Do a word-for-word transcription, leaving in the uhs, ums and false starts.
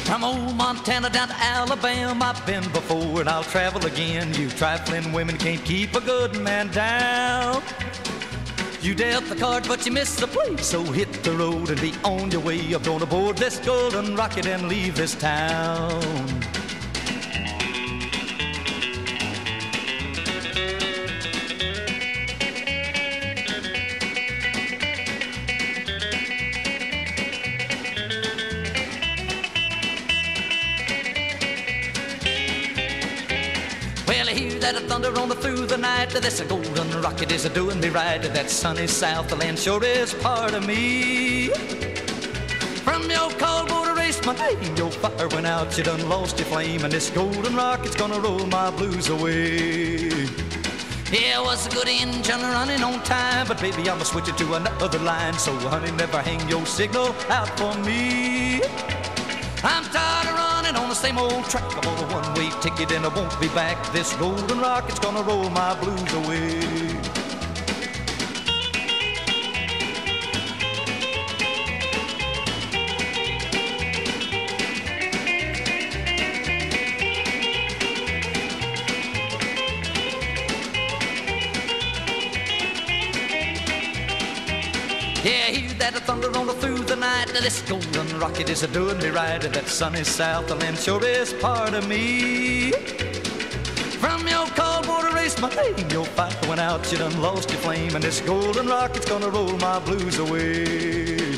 From old Montana down to Alabama, I've been before and I'll travel again. You trifling women can't keep a good man down. You dealt the card but you missed the play, so hit the road and be on your way. I'm going aboard this golden rocket and leave this town. Well, I hear that thunder on the through the night. This a golden rocket is a doing me right. That sunny Southland sure is part of me. From your cold border race, my name, your fire went out, you done lost your flame, and this golden rocket's gonna roll my blues away. Yeah, I was a good engine running on time, but baby, I'ma switch it to another line. So honey, never hang your signal out for me. I'm tired of running on the same old track. I bought a one-way ticket and I won't be back. This golden rocket's gonna roll my blues away. Yeah, hear that thunder on the through the night. This golden rocket is a doing me right. That sunny Southland sure is part of me. From your cold border race, my name, your fire went out, you done lost your flame, and this golden rocket's gonna roll my blues away.